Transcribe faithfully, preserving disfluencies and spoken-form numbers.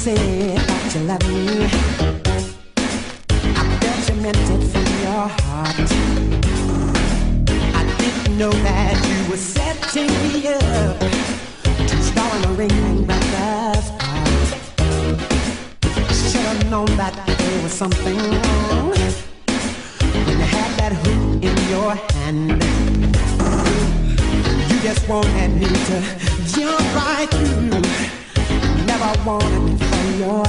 said that you love me, I bet you meant it from your heart. I didn't know that you were setting me up to star in a ring like that. Should've known that there was something wrong when you had that hook in your hand. You just wanted me to jump right through. Never wanted me for your